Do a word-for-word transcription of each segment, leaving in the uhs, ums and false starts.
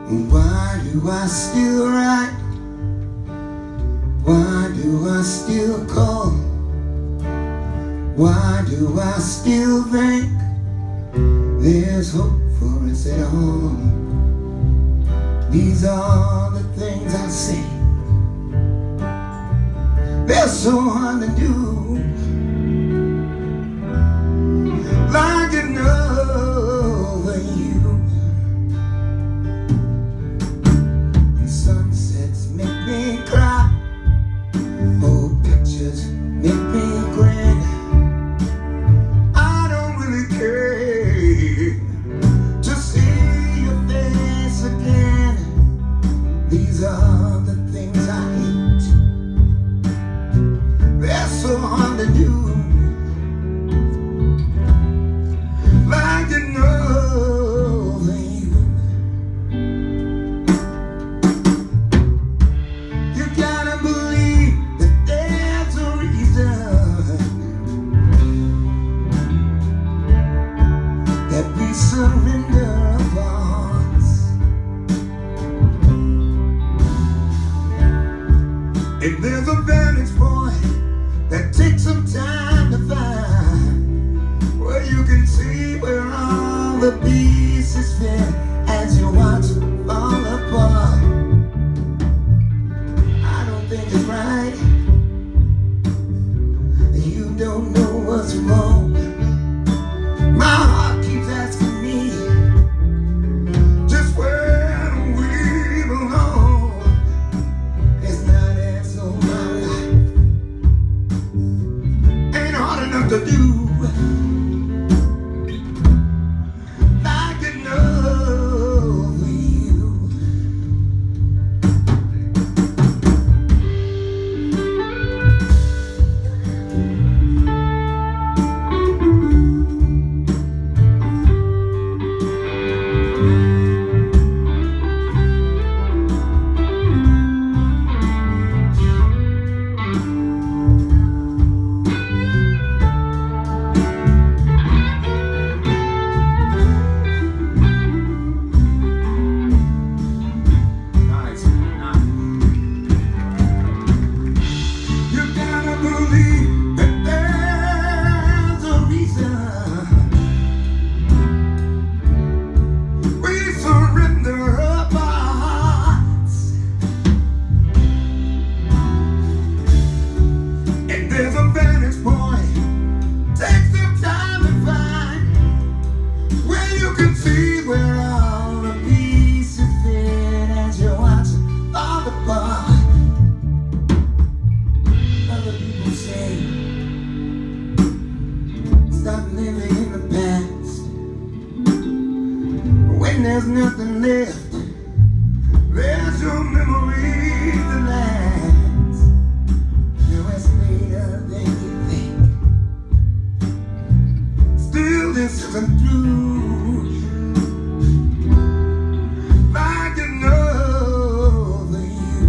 Why do I still write? Why do I still call? Why do I still think there's hope for us at all? These are the things I say. They're so hard to do, like an over you. And sunsets make me cry, old pictures make me grin. I don't really care to see your face again. These are the things I hate. They're so hard to do, like an over you. You gotta believe that there's a reason that we surrender our hearts. If there's a vantage point that takes some time to find, where you can see where all the pieces fit as you watch them fall apart. I don't think it's right. You don't know what's wrong. My heart keeps asking me just where do we belong. It's not as though my life ain't hard enough to do, like an over you. You gotta believe that there's a reason we surrender up our hearts. And there's a vantage point, take some time to find, where you can see where all the pieces fit as you watch it fall apart. Other people say, stop living in the past. When there's nothing left, there's your memory that lasts. Now it's later than you think. Still this isn't true, like an over you.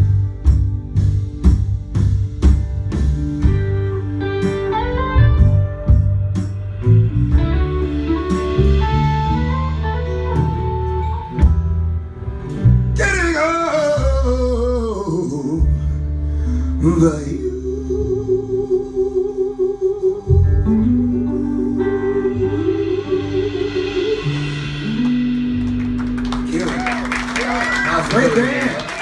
Getting over you. Kill it. That's right there.